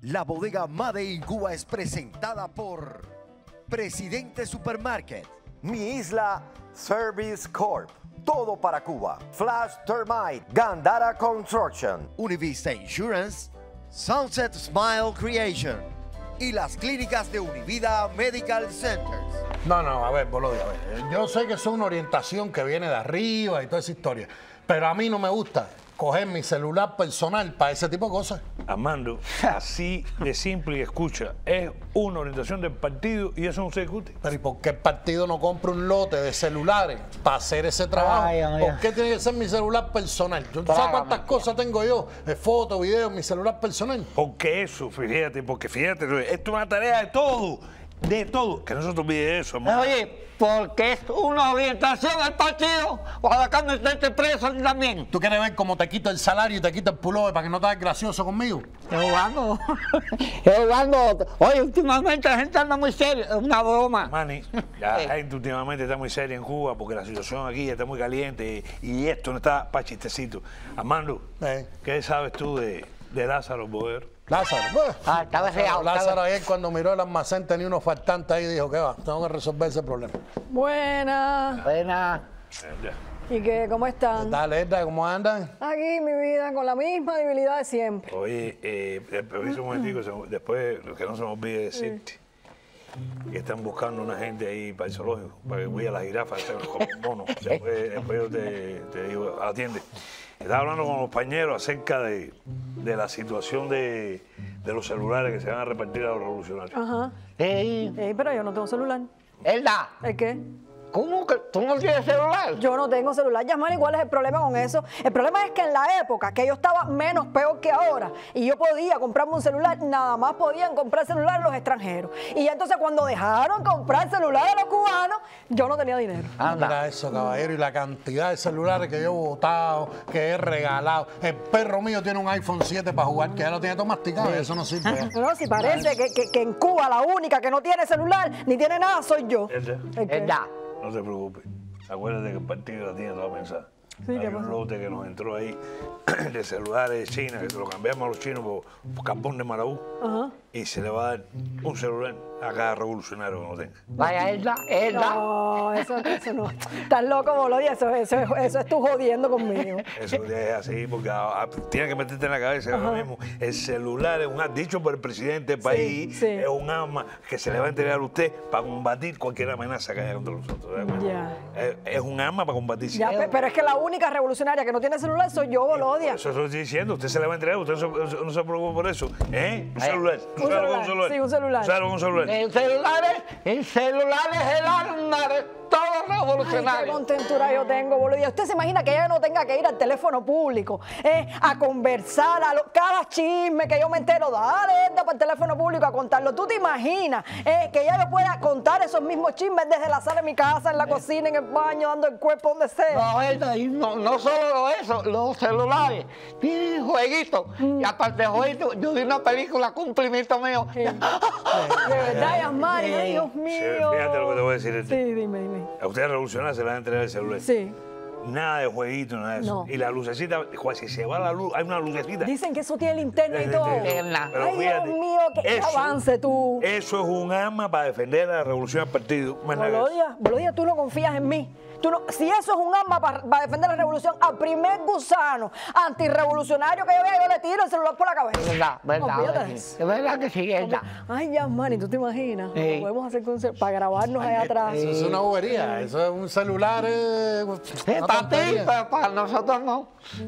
La bodega Made in Cuba es presentada por Presidente Supermarket, Mi Isla Service Corp, Todo para Cuba, Flash Termite, Gandara Construction, Univista Insurance, Sunset Smile Creation y las clínicas de Univida Medical Centers. No, a ver, Bolodia, a ver. Yo sé que eso es una orientación que viene de arriba y toda esa historia, pero a mí no me gusta coger mi celular personal para ese tipo de cosas. Armando, así de simple y escucha, es una orientación del partido y eso no se discute. Pero ¿y por qué el partido no compra un lote de celulares para hacer ese trabajo? ¿Por qué tiene que ser mi celular personal? ¿Tú sabes cuántas cosas tengo yo? De fotos, videos, mi celular personal. Porque eso, fíjate, esto es una tarea de todo. De todo, que no se te olvide eso, hermano. Oye, porque es una orientación al partido, ojalá que me esté preso también. ¿Tú quieres ver cómo te quito el salario y te quito el pullover para que no te hagas gracioso conmigo? Jugando. Oye, últimamente la gente anda muy seria, es una broma. Manny, la gente últimamente está muy seria en Cuba porque la situación aquí está muy caliente y esto no está para chistecito. Armando, ¿qué sabes tú de Lázaro Boer? Lázaro, estaba reado. Lázaro ayer cuando miró el almacén tenía unos faltantes ahí y dijo que va, tengo que resolver ese problema. Buenas. Buenas. ¿Y qué? ¿Cómo están? ¿Qué tal, Edda? ¿Cómo andan? Aquí, mi vida, con la misma debilidad de siempre. Oye, permiso un momentico, después que no se me olvide decirte que están buscando una gente ahí para el zoológico, para que voy a la jirafa, como un mono. Después yo te digo, atiende. Estaba hablando con los compañeros acerca de la situación de los celulares que se van a repartir a los revolucionarios. Ajá. Pero yo no tengo celular. ¿Elda? ¿El qué? ¿Cómo que tú no tienes celular? Yo no tengo celular, Yasmani. ¿Cuál es el problema con eso? El problema es que en la época que yo estaba menos peor que ahora y yo podía comprarme un celular, nada más podían comprar celular los extranjeros. Y entonces cuando dejaron comprar celular a los cubanos, yo no tenía dinero. Mira eso, caballero, y la cantidad de celulares que yo he botado, que he regalado. El perro mío tiene un iPhone 7 para jugar, que ya lo tiene todo masticado y eso no sirve. No, si parece que en Cuba la única que no tiene celular ni tiene nada soy yo. ¿Elda? No te preocupes. Acuérdate que el partido la tiene toda pensada. Sí, hay un lote que nos entró ahí de celulares de China, que se lo cambiamos a los chinos por carbón de Marabú. Y se le va a dar un celular a cada revolucionario que no tenga. Vaya, Elda. No, eso no. Estás loco, Bolodia, eso es tú jodiendo conmigo. Eso es así, porque tienes que meterte en la cabeza ahora mismo. El celular es dicho por el presidente del país, es un arma que se le va a entregar a usted para combatir cualquier amenaza que haya contra nosotros. Es un arma para combatir. Pero es que la única revolucionaria que no tiene celular soy yo, Bolodia. Eso lo estoy diciendo, usted se le va a entregar, usted no se preocupe por eso. Un celular. Sí, un celular. ¿Sabes un celular? El celular es el arma de todos los revolucionarios. Ay, qué contentura yo tengo, Bolodia. ¿Usted se imagina que ella no tenga que ir al teléfono público a conversar cada chisme que yo me entero? Dale, anda para el teléfono público a contarlo. ¿Tú te imaginas que ella me pueda contar esos mismos chismes desde la sala de mi casa, en la cocina, en el baño, dando el cuerpo donde sea? No, Elda, y no solo eso, los celulares tienen jueguitos. Y aparte de jueguitos, yo vi una película con un primito mío. De verdad, Yasmani, ay, Dios mío. Fíjate lo que te voy a decir. Sí, dime. A ustedes revolucionarios se le van a entregar el celular. Sí. Nada de jueguito, nada de eso. No. Y la lucecita, si se va la luz, hay una lucecita. Dicen que eso tiene linterna y todo. Pero ay, fíjate, Dios mío, qué avance tú. Eso es un arma para defender a la revolución del partido. Bolodia, tú no confías en mí. Si eso es un arma para defender la revolución, al primer gusano antirrevolucionario que yo vea, yo le tiro el celular por la cabeza. ¿Verdad? Es verdad que sí, Elda. Ay, Yasmani, ¿tú te imaginas? Lo podemos hacer para grabarnos allá atrás. Eso es una bobería, eso es un celular. Para ti, pero para nosotros no.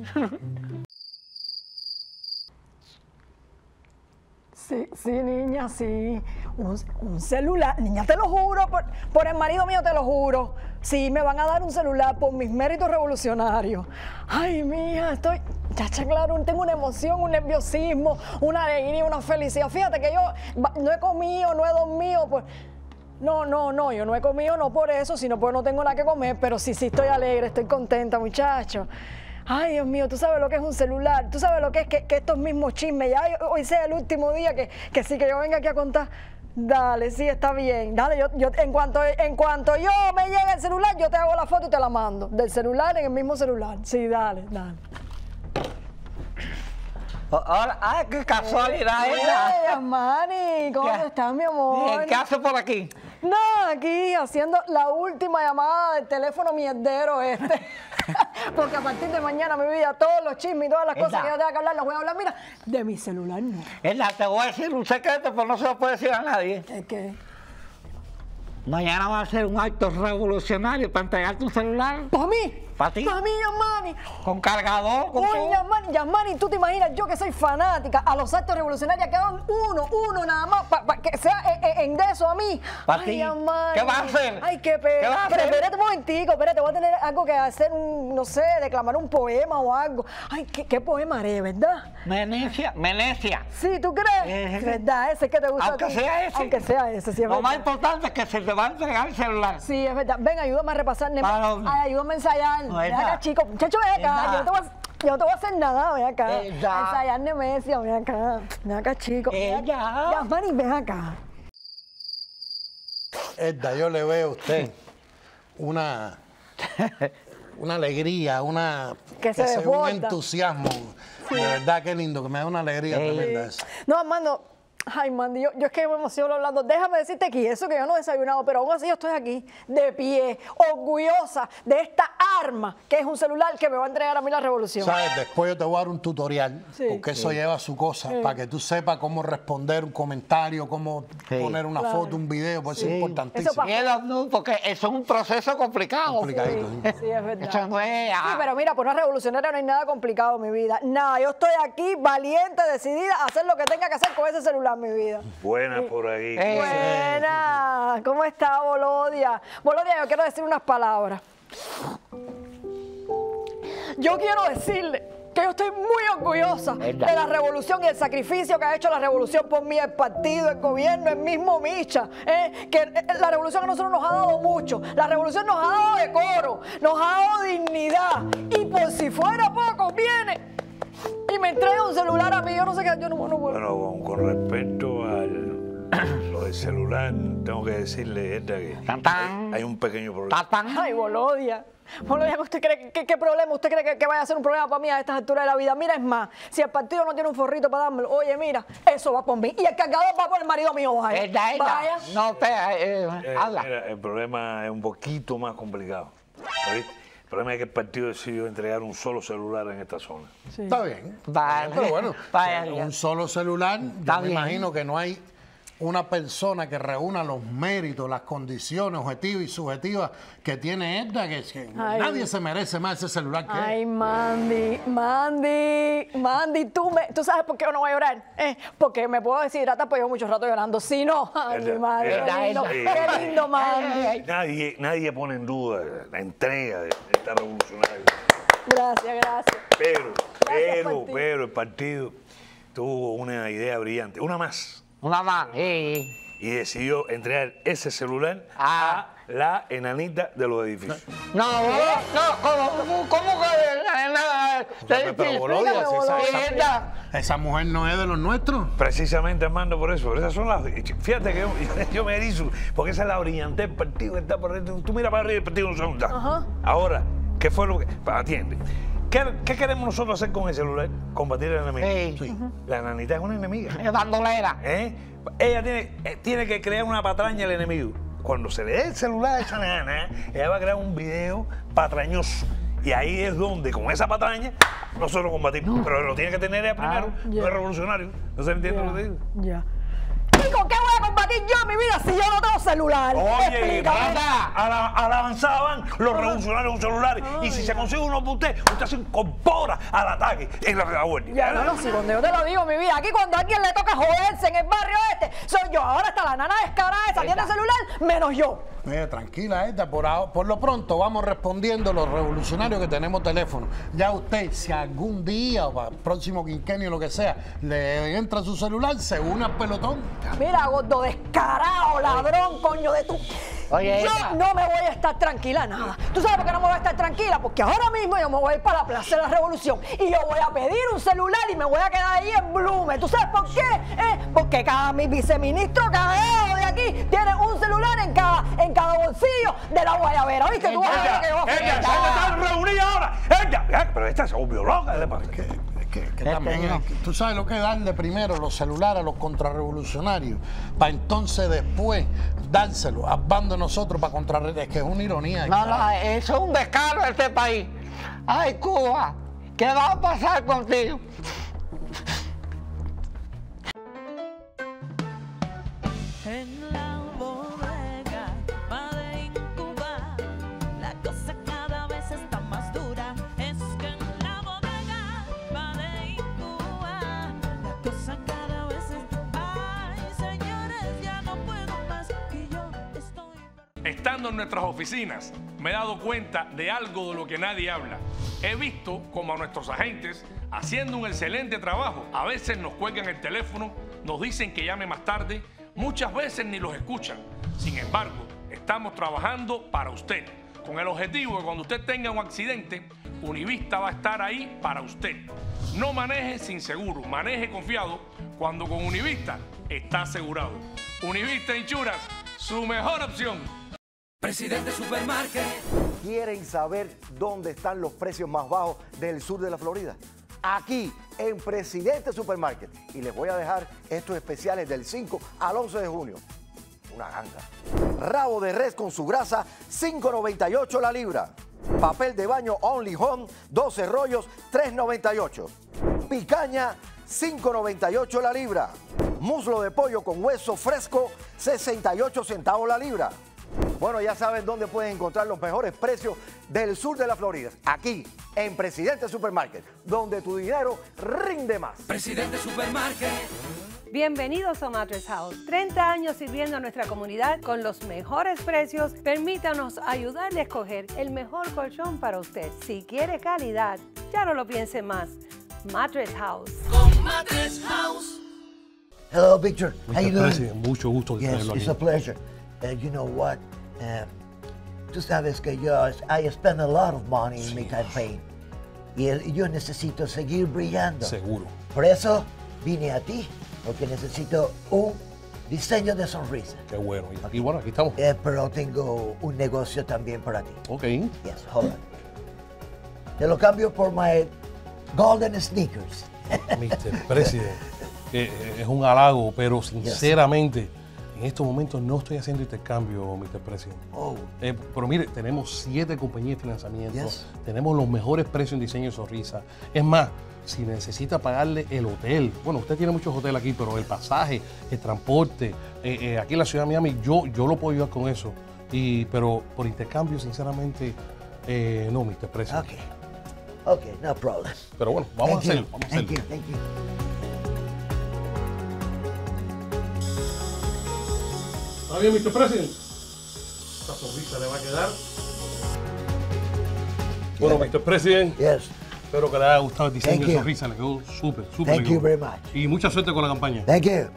Sí, niña, sí. Un celular. Niña, te lo juro, por el marido mío te lo juro. Sí, me van a dar un celular por mis méritos revolucionarios. Ay, mija, claro, tengo una emoción, un nerviosismo, una alegría, una felicidad. Fíjate que yo no he comido, no he dormido, pues. No, yo no he comido, no por eso, sino porque no tengo nada que comer, pero sí estoy alegre, estoy contenta, muchacho. Ay, Dios mío, tú sabes lo que es un celular, tú sabes lo que es que estos mismos chismes, ya hoy sea el último día que sí que yo venga aquí a contar. Dale, sí, está bien. Dale, yo en cuanto yo me llegue el celular, yo te hago la foto y te la mando. Del celular en el mismo celular. Sí, dale. Hola, ay, qué casualidad esta. Hey, Yasmani, ¿cómo estás, mi amor? ¿Qué haces por aquí? Nada, aquí haciendo la última llamada del teléfono mierdero este. Porque a partir de mañana, mi vida, todos los chismes y todas las cosas que yo tenga que hablar, las voy a hablar, mira, de mi celular no. Te voy a decir un secreto, pero no se lo puede decir a nadie. ¿Qué? Mañana va a ser un acto revolucionario para entregarte un celular. ¿Para mí? ¿Para ti? Para mí, Yasmani. Con cargador, con Oye, Yasmani, tú te imaginas, yo que soy fanática, a los actos revolucionarios que hagan uno nada más, para que sea en de eso a mí. ¿Para Ay, ti? Yasmani. ¿Qué vas a hacer? Ay, qué ¿Qué pena. vas a Pero hacer? espérate un momentico, espérate, voy a tener algo que hacer, no sé, declamar un poema o algo. Ay, qué poema haré, ¿verdad? Menecia. Sí, ¿tú crees? ¿Verdad? Ese que te gusta. Aunque a ti. sea ese. Aunque sea ese, sí, es Lo verdad. más importante es que se te va a entregar el celular. Sí, es verdad. Ven, ayúdame a repasar. Para- Ay, ayúdame a ensayar. No, Ven esa. acá, chico. Muchacho, ven acá. Esa. Yo no te voy a hacer nada, ven acá. Esa. A ensayar Nemesia, ven acá. Ven acá, chico. Ella. Yasmani, ven acá. Edda, yo le veo a usted una alegría, Que se un desborda. entusiasmo. De verdad, qué lindo, que me da una alegría tremenda eso. No, Armando. Ay, Mandy, yo es que me emociono hablando. Déjame decirte que eso que yo no he desayunado, pero aún así yo estoy aquí, de pie, orgullosa de esta arma, que es un celular que me va a entregar a mí la revolución. ¿Sabes? Después yo te voy a dar un tutorial, Sí. porque eso lleva su cosa, para que tú sepas cómo responder un comentario, cómo poner una Claro. foto, un video, pues eso es Eso importantísimo. pa- Miedo, no, porque eso es un proceso complicado. Complicadito, sí. Sí, es verdad. Eso no es. Sí, pero mira, por una revolucionaria no hay nada complicado, mi vida. Nada, yo estoy aquí valiente, decidida a hacer lo que tenga que hacer con ese celular, mi vida. Buena por ahí. Buena. ¿Cómo está, Volodia? Volodia, yo quiero decir unas palabras. Yo quiero decirle que yo estoy muy orgullosa de la revolución y el sacrificio que ha hecho la revolución por mí, el partido, el gobierno, el mismo Micha. Que la revolución a nosotros nos ha dado mucho. La revolución nos ha dado decoro, nos ha dado dignidad. Y por si fuera poco, viene y me entrega un celular a mí. Yo no sé qué, yo no puedo. Bueno, con respecto a lo del celular, tengo que decirle, Edda, que Tan, tan. hay un pequeño problema. Tatán. Ay, Volodia. Volodia, ¿usted cree qué problema? ¿Usted cree que vaya a ser un problema para mí a estas alturas de la vida? Mira, es más, si el partido no tiene un forrito para dármelo, oye, mira, eso va por mí. Y el cargador va por el marido mío, vaya. Vaya. No, espera, habla. Mira, el problema es un poquito más complicado. ¿Oíste? El problema es que el partido decidió entregar un solo celular en esta zona. Está bien. Vale. Pero bueno, Vaya, un solo celular, Está yo me bien. imagino que no hay una persona que reúna los méritos, las condiciones objetivas y subjetivas que tiene Edda, que Ay. nadie se merece más ese celular que él. Ay, Mandy, tú sabes por qué yo no voy a llorar. Porque me puedo deshidratar, pues llevo mucho rato llorando. Si no, ay, mi madre, qué lindo, Mandy. Nadie pone en duda la entrega de esta revolucionaria. Gracias. Pero el partido tuvo una idea brillante, una más, Una más. y decidió entregar ese celular a la enanita de los edificios. No, ¿cómo que Pero, Volodia, Explícame, esa mujer no es de los nuestros. Precisamente, Armando, por eso. Pero esas son las. Fíjate que yo me erizo, porque esa es la brillantez del partido que está por dentro. Tú mira para arriba y el partido no se nota. Ajá. Ahora, ¿qué fue lo que.? Atiende. ¿Qué queremos nosotros hacer con el celular? Combatir al enemigo. Sí. La nanita es una enemiga. Es bandolera. Ella tiene que crear una patraña al enemigo. Cuando se le dé el celular a esa nana, ella va a crear un video patrañoso. Y ahí es donde, con esa patraña, nosotros combatimos. Pero lo tiene que tener ella primero, ya. no es revolucionario. ¿No se entiende lo que digo? Ya. ¿Y con qué voy a combatir yo mi vida si yo no tengo celular? Oye, Explícame. a la avanzada van los revolucionarios con celulares. Y si se consigue uno por usted se incorpora al ataque en la guardia. Ya, no, si cuando yo te lo digo, mi vida, aquí cuando a alguien le toca joderse en el barrio este, soy yo. Ahora está la nana descarada esa, tiene celular, menos yo. Tranquila, Edda, por lo pronto vamos respondiendo los revolucionarios que tenemos teléfono. Ya usted, si algún día o para el próximo quinquenio, lo que sea, le entra su celular, se une al pelotón. Mira, gordo descarado, ladrón, coño de tu... Oye, yo ella. no me voy a estar tranquila nada. ¿Tú sabes por qué no me voy a estar tranquila? Porque ahora mismo yo me voy a ir para la Plaza de la Revolución y yo voy a pedir un celular y me voy a quedar ahí en Blume. ¿Tú sabes por qué? Porque cada mi viceministro cagado de aquí tiene un celular en cada bolsillo de la guayabera. ¿Viste? Tú vas a ver que yo voy a ¡Ella! hacer. ¡Ella! ¡Están reunidas ahora! ¡Ella! Pero esta se volvió loca. Es Que también, no. tú sabes lo que es darle primero los celulares a los contrarrevolucionarios, para entonces después dárselo a bando de nosotros para contrarrestar. Es que es una ironía. No, no, eso es un descaro de este país. Ay, Cuba, ¿qué va a pasar contigo? En la bodega, Made in Cuba, la cosa cada vez está más dura. Es que en la bodega, Made in Cuba, la cosa cada vez está... Ay, señores, ya no puedo más y yo estoy... Estando en nuestras oficinas, me he dado cuenta de algo de lo que nadie habla. He visto como a nuestros agentes, haciendo un excelente trabajo, a veces nos cuelgan el teléfono, nos dicen que llame más tarde, muchas veces ni los escuchan. Sin embargo, estamos trabajando para usted, con el objetivo de que cuando usted tenga un accidente, Univista va a estar ahí para usted. No maneje sin seguro, maneje confiado, cuando con Univista está asegurado. Univista Insurance, su mejor opción. Presidente Supermarket. ¿Quieren saber dónde están los precios más bajos del sur de la Florida? Aquí, en Presidente Supermarket. Y les voy a dejar estos especiales del 5 al 11 de junio. Una ganga. Rabo de res con su grasa, $5.98 la libra. Papel de baño Only Home, 12 rollos, $3.98. Picaña, $5.98 la libra. Muslo de pollo con hueso fresco, 68 centavos la libra. Bueno, ya saben dónde pueden encontrar los mejores precios del sur de la Florida. Aquí, en Presidente Supermarket, donde tu dinero rinde más. Presidente Supermarket. Bienvenidos a Mattress House. 30 años sirviendo a nuestra comunidad con los mejores precios. Permítanos ayudarle a escoger el mejor colchón para usted. Si quiere calidad, ya no lo piense más. Mattress House. Con Mattress House. Hello, Victor. How you doing? President, mucho gusto Yes, tenerlo it's aquí. a pleasure. You know what? Tú sabes que I spend a lot of money in my campaign. Y yo necesito seguir brillando. Seguro. Por eso vine a ti, porque necesito un diseño de sonrisa. Qué bueno. Y bueno, aquí estamos. Pero tengo un negocio también para ti. Ok. Yes, hold on. Te lo cambio por my golden sneakers. Mr. President, es un halago, pero sinceramente, en estos momentos no estoy haciendo intercambio, Mr. President. Oh. Pero mire, tenemos 7 compañías de financiamiento, Yes. tenemos los mejores precios en diseño de sonrisa. Es más, si necesita pagarle el hotel, bueno, usted tiene muchos hoteles aquí, pero el pasaje, el transporte, aquí en la ciudad de Miami, yo lo puedo ayudar con eso. Pero por intercambio, sinceramente, no, Mr. President. Okay, no problem. Pero bueno, vamos a Thank you. hacerlo. Vamos a hacerlo. Thank you. ¿Está bien, Mr. President? Esta sonrisa le va a quedar. Bueno, Mr. President. Yes. Espero que le haya gustado el diseño Thank de you. sonrisa. Le quedó súper, súper Thank rico. you very much. Y mucha suerte con la campaña. Thank you.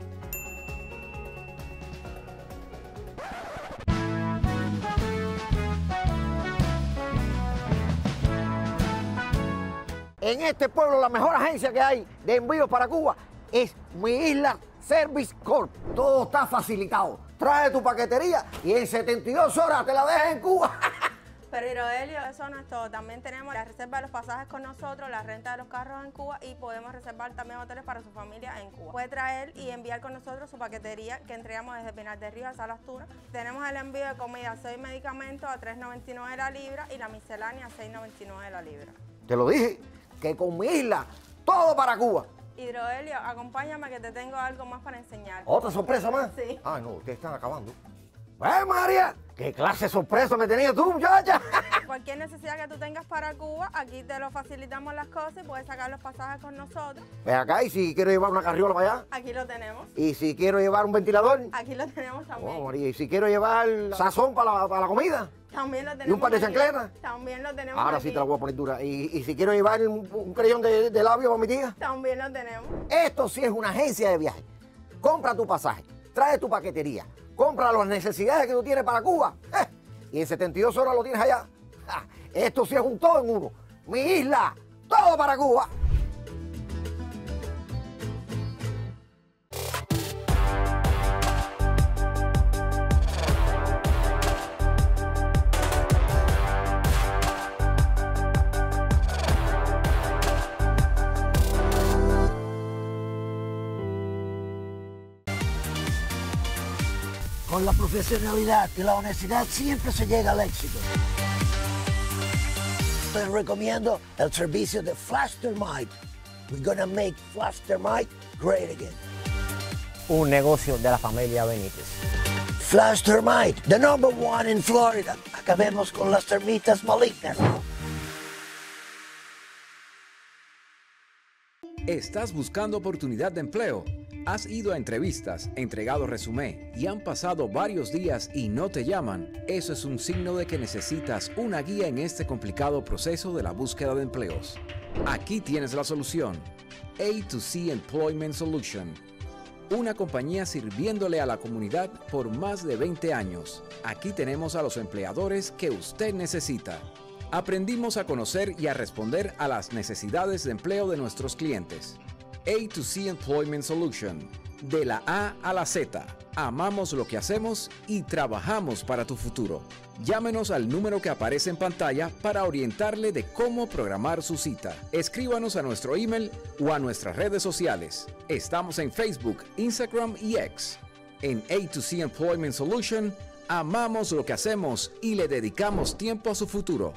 En este pueblo, la mejor agencia que hay de envíos para Cuba es Mi Isla Service Corp. Todo está facilitado. Trae tu paquetería y en 72 horas te la dejas en Cuba. Pero Hiroelio, eso no es todo. También tenemos la reserva de los pasajes con nosotros, la renta de los carros en Cuba y podemos reservar también hoteles para su familia en Cuba. Puede traer y enviar con nosotros su paquetería que entregamos desde Pinar del Río hasta Las Tunas. Tenemos el envío de comida, 6 medicamentos a $3.99 la libra y la miscelánea a $6.99 la libra. Te lo dije, que con Mi Isla, todo para Cuba. Hidroelio, acompáñame que te tengo algo más para enseñar. ¿Otra sorpresa más? Sí. Ay, no, ustedes están acabando. María! ¿Qué clase de sorpresa me tenías tú, muchacha? Cualquier necesidad que tú tengas para Cuba, aquí te lo facilitamos las cosas y puedes sacar los pasajes con nosotros. Ven acá, y si quiero llevar una carriola para allá, Aquí lo tenemos. y si quiero llevar un ventilador, Aquí lo tenemos también. oh, María, y si quiero llevar sazón para la comida, También lo tenemos. y un par de aquí. chancletas. También lo tenemos. Ahora aquí. sí te la voy a poner dura. Y si quiero llevar un creyón de labio para mi tía. También lo tenemos. Esto sí es una agencia de viaje. Compra tu pasaje, trae tu paquetería, compra las necesidades que tú tienes para Cuba. Y en 72 horas lo tienes allá. Esto sí es un todo en uno. Mi Isla, todo para Cuba. Con la profesionalidad y la honestidad siempre se llega al éxito. Les recomiendo el servicio de Flash Thermite. We're gonna make Flash Thermite great again. Un negocio de la familia Benítez. Flash Thermite, the #1 in Florida. Acabemos con las termitas malignas. ¿Estás buscando oportunidad de empleo? ¿Has ido a entrevistas, entregado resumen y han pasado varios días y no te llaman? Eso es un signo de que necesitas una guía en este complicado proceso de la búsqueda de empleos. Aquí tienes la solución. A2C Employment Solution. Una compañía sirviéndole a la comunidad por más de 20 años. Aquí tenemos a los empleadores que usted necesita. Aprendimos a conocer y a responder a las necesidades de empleo de nuestros clientes. A2C Employment Solution. De la A a la Z. Amamos lo que hacemos y trabajamos para tu futuro. Llámenos al número que aparece en pantalla para orientarle de cómo programar su cita. Escríbanos a nuestro email o a nuestras redes sociales. Estamos en Facebook, Instagram y X. En A2C Employment Solution, amamos lo que hacemos y le dedicamos tiempo a su futuro.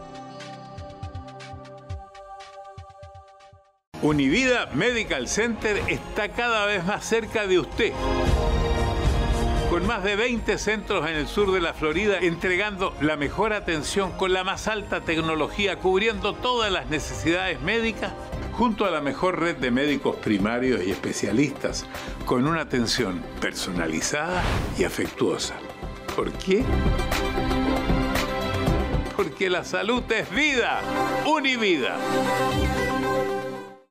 Univida Medical Center está cada vez más cerca de usted. Con más de 20 centros en el sur de la Florida, entregando la mejor atención con la más alta tecnología, cubriendo todas las necesidades médicas, junto a la mejor red de médicos primarios y especialistas, con una atención personalizada y afectuosa. ¿Por qué? Porque la salud es vida. Univida.